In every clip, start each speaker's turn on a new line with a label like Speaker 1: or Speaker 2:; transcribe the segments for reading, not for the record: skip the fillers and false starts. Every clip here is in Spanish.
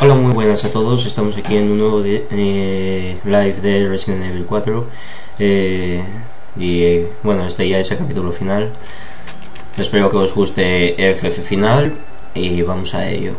Speaker 1: Hola, muy buenas a todos, estamos aquí en un nuevo live de Resident Evil 4 bueno, este ya es el capítulo final. Espero que os guste el jefe final y vamos a ello.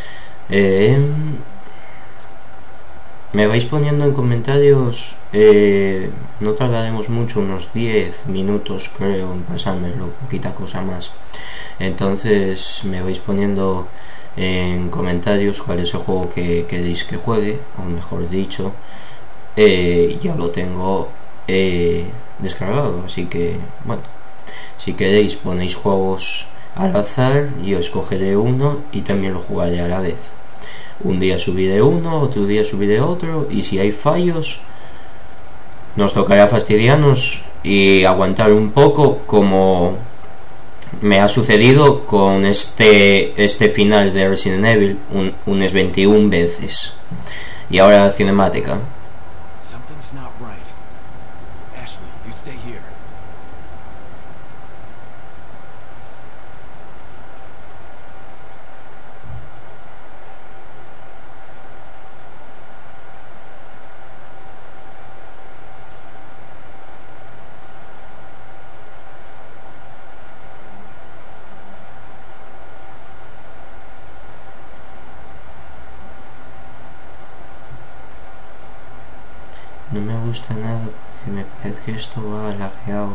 Speaker 1: Me vais poniendo en comentarios, no tardaremos mucho, unos 10 minutos creo en pasármelo, poquita cosa más. Entonces me vais poniendo en comentarios cuál es el juego que queréis que juegue, o mejor dicho, ya lo tengo descargado, así que bueno, si queréis ponéis juegos al azar y yo escogeré uno y también lo jugaré a la vez. Un día subiré uno, otro día subiré otro, y si hay fallos nos tocará fastidiarnos y aguantar un poco, como me ha sucedido con este final de Resident Evil unas 21 veces. Y ahora la cinemática. No me gusta nada porque me parece que esto va lagueado.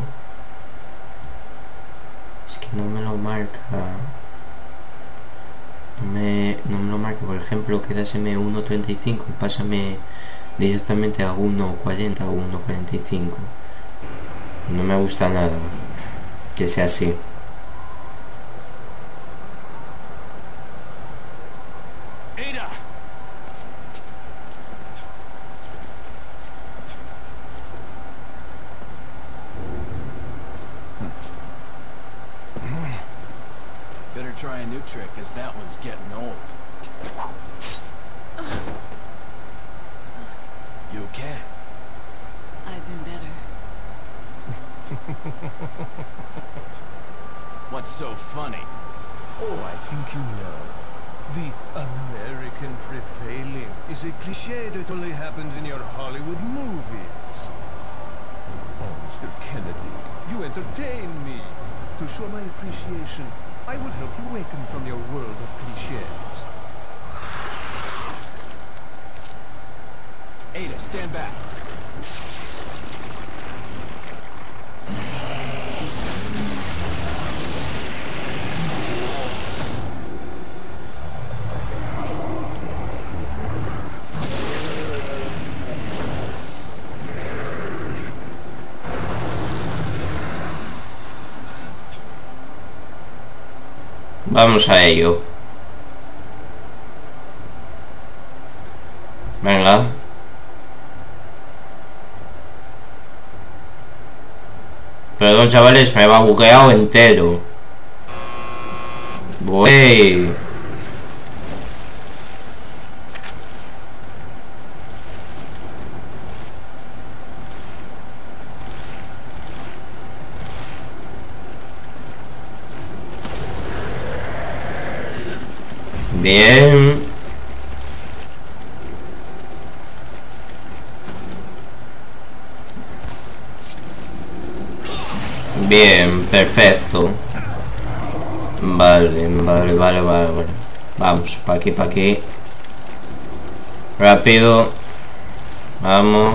Speaker 1: Es que no me lo marca. No me lo marca, por ejemplo, quédaseme 1.35 y pásame directamente a 1.40 o 1.45. No me gusta nada que sea así.
Speaker 2: Better try a new trick, as that one's getting old. You okay?
Speaker 3: I've been better.
Speaker 2: What's so funny?
Speaker 4: Oh, I think you know. The American prevailing is a cliché that only happens in your Hollywood movies. Oh, Mr. Kennedy, you entertain me. To show my appreciation, I will help you awaken from your world of clichés.
Speaker 2: Ada, stand back.
Speaker 1: Vamos a ello. Venga. Perdón, chavales, me va bugueado entero. Wey. Bien. Bien, perfecto. Vale. Vamos, pa' aquí. Rápido. Vamos.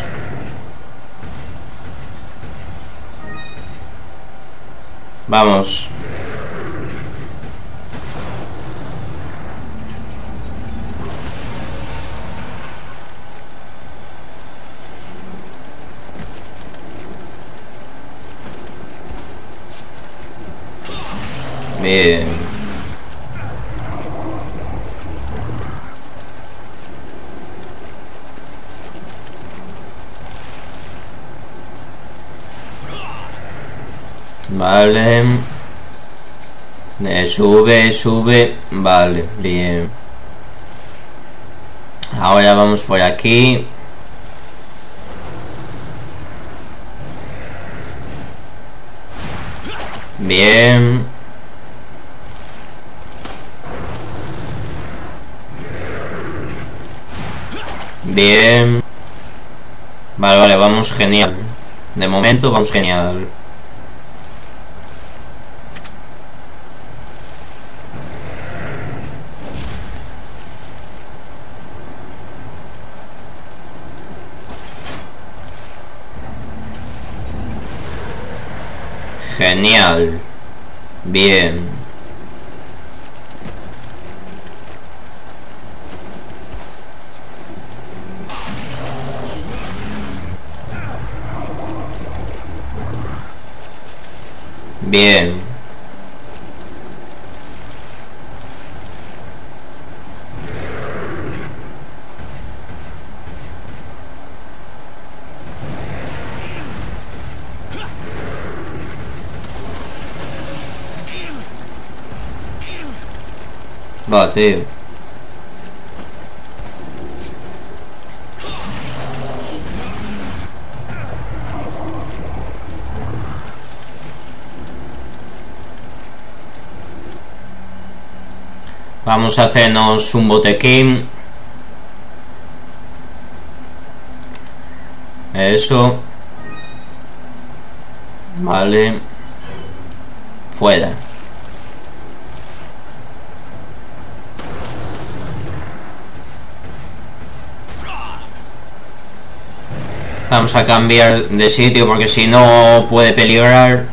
Speaker 1: Vamos. Bien. Vale. Sube. Vale, bien. Ahora vamos por aquí. Bien. Bien. Vale, vale, vamos genial. De momento vamos genial. Genial. Bien. Bien. Va, tío. Vamos a hacernos un botequín. Eso. Vale. Fuera. Vamos a cambiar de sitio porque si no puede peligrar.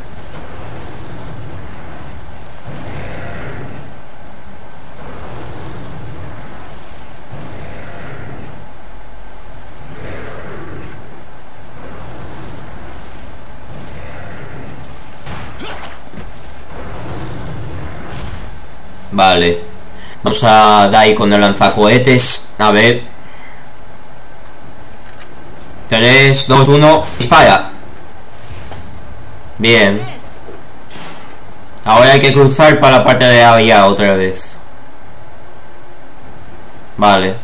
Speaker 1: Vale. Vamos a dar ahí con el lanzacohetes. A ver. 3, 2, 1. Dispara. Bien. Ahora hay que cruzar para la parte de allá otra vez. Vale.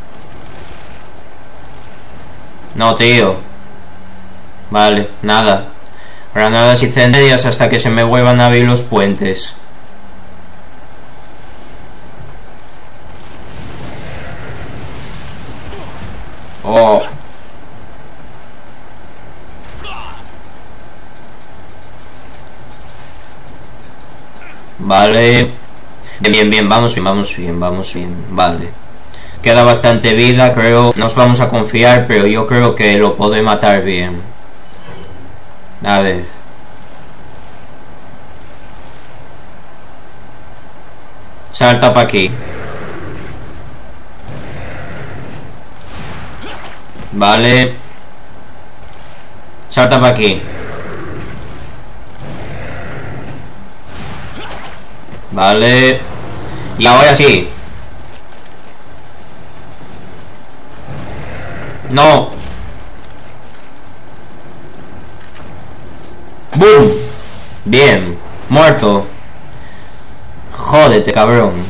Speaker 1: No, tío. Vale, nada. Granadas incendiarias hasta que se me vuelvan a abrir los puentes. Oh. Vale. Bien, bien, vamos bien, vamos bien, vamos bien. Vale. Queda bastante vida, creo. Nos vamos a confiar, pero yo creo que lo podré matar bien. A ver. Salta para aquí. Vale. Salta para aquí. Vale. Y ahora sí. No. ¡Boom! Bien. Muerto. Jódete, cabrón.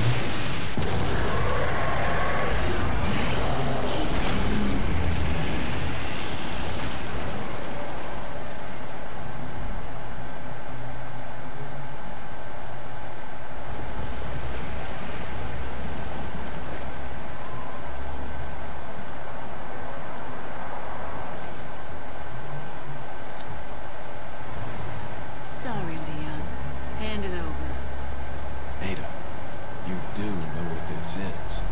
Speaker 3: Sorry, Leon. Hand it over.
Speaker 2: Ada, you do know what this is.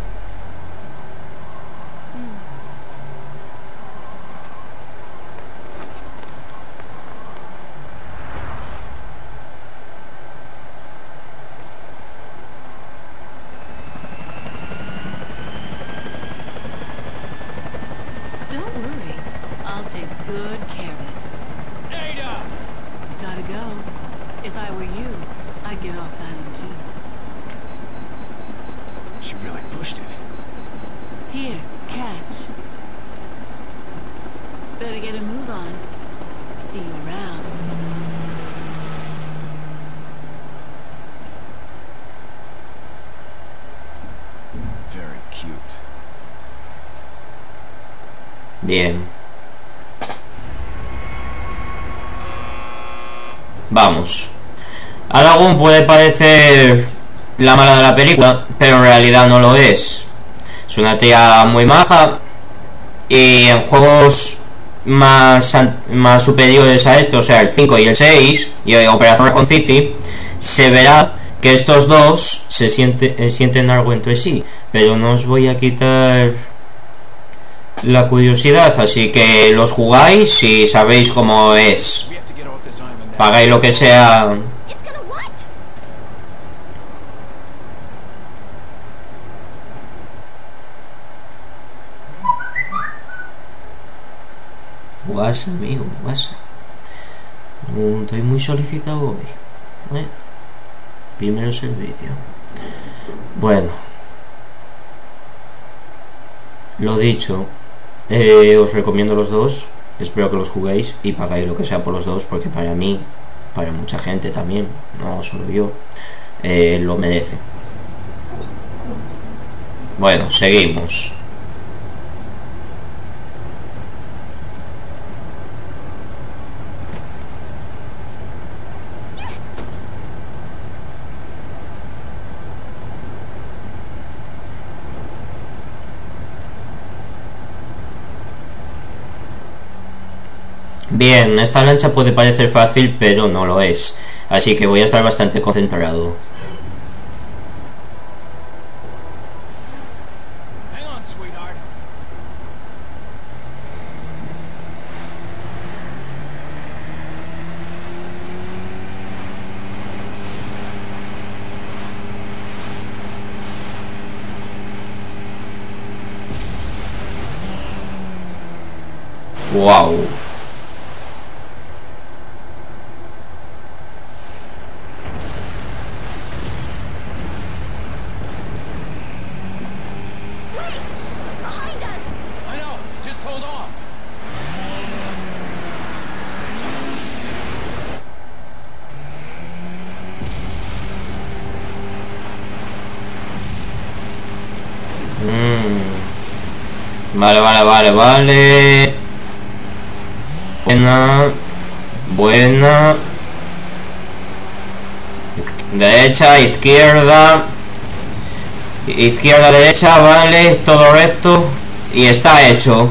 Speaker 3: Don't worry. I'll take good care of it.
Speaker 2: Ada!
Speaker 3: Gotta go. If I were you, I'd get off Island too.
Speaker 2: She really pushed it.
Speaker 3: Here, catch. Better get a move on. See you around.
Speaker 2: Very cute.
Speaker 1: Bien. Vamos. Aragorn puede parecer la mala de la película, pero en realidad no lo es. Es una tía muy maja y en juegos más superiores a esto, o sea el 5 y el 6 y Operación Raccoon City, se verá que estos dos se sienten algo entre sí, pero no os voy a quitar la curiosidad, así que los jugáis y sabéis cómo es. Pagáis lo que sea. WhatsApp, amigo, WhatsApp. Estoy muy solicitado hoy. Primero es el vídeo. Bueno, lo dicho, os recomiendo los dos. Espero que los juguéis y pagáis lo que sea por los dos, porque para mí, para mucha gente también, no solo yo, lo merece. Bueno, seguimos. Bien, esta lancha puede parecer fácil, pero no lo es. Así que voy a estar bastante concentrado. Wow. Vale. Buena. Derecha, izquierda. Izquierda, derecha, vale. Todo recto. Y está hecho.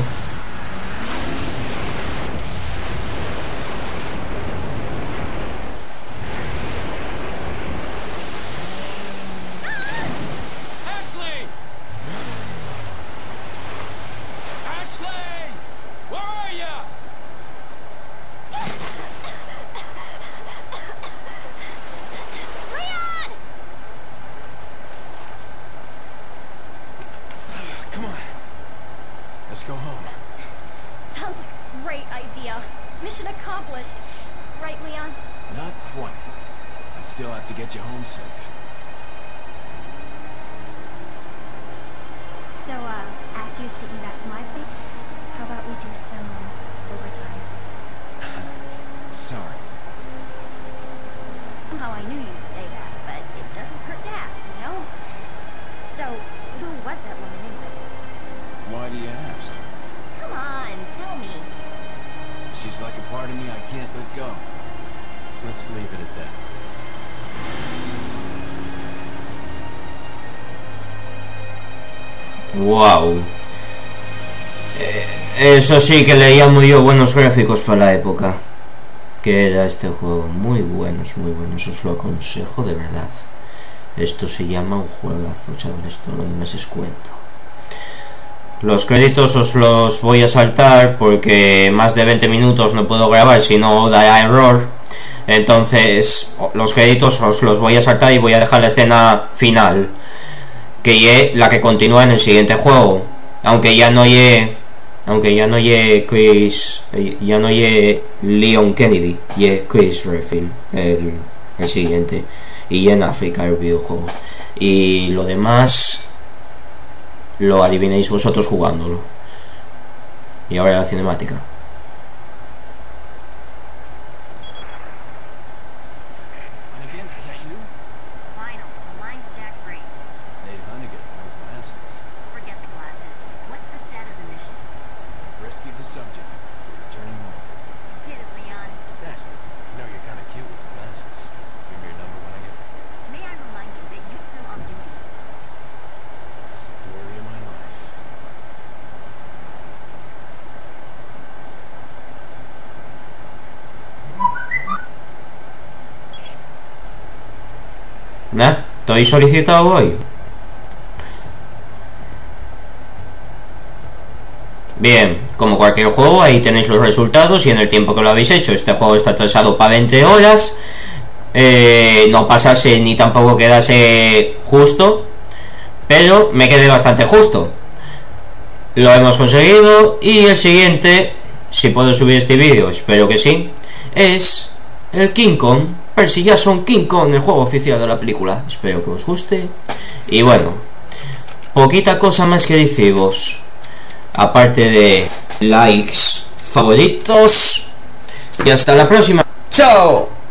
Speaker 2: Let's go home.
Speaker 5: Sounds like a great idea. Mission accomplished. Right, Leon?
Speaker 2: Not quite. I still have to get you home safe.
Speaker 5: So, after you take me back to my place, how about we do some overtime?
Speaker 2: Sorry.
Speaker 5: Somehow I knew you'd say that, but it doesn't hurt to ask, you know? So, who was that woman anyway?
Speaker 2: Why do you ask?
Speaker 5: Come on, tell me.
Speaker 2: She's like a part of me I can't let go. Let's leave it at that.
Speaker 1: Wow. Eso sí que leía muy yo buenos gráficos para la época. Que era este juego. Muy buenos, os lo aconsejo de verdad. Esto se llama un juegazo, chavales. Todo lo demás es cuento. Los créditos os los voy a saltar porque más de 20 minutos no puedo grabar, si no dará error. Entonces los créditos os los voy a saltar y voy a dejar la escena final, que es la que continúa en el siguiente juego. Aunque ya no ye Leon Kennedy, y Chris Redfield el siguiente, y en África el videojuego. Y lo demás lo adivinéis vosotros jugándolo. Y ahora la cinemática. Estoy solicitado hoy. Bien, como cualquier juego, ahí tenéis los resultados y en el tiempo que lo habéis hecho. Este juego está atrasado para 20 horas. No pasase ni tampoco quedase justo, pero me quedé bastante justo. Lo hemos conseguido. Y el siguiente, si puedo subir este vídeo, espero que sí, es el King Kong, Percy Jackson King Kong, el juego oficial de la película. Espero que os guste. Y bueno, poquita cosa más que deciros, aparte de likes, favoritos, y hasta la próxima. ¡Chao!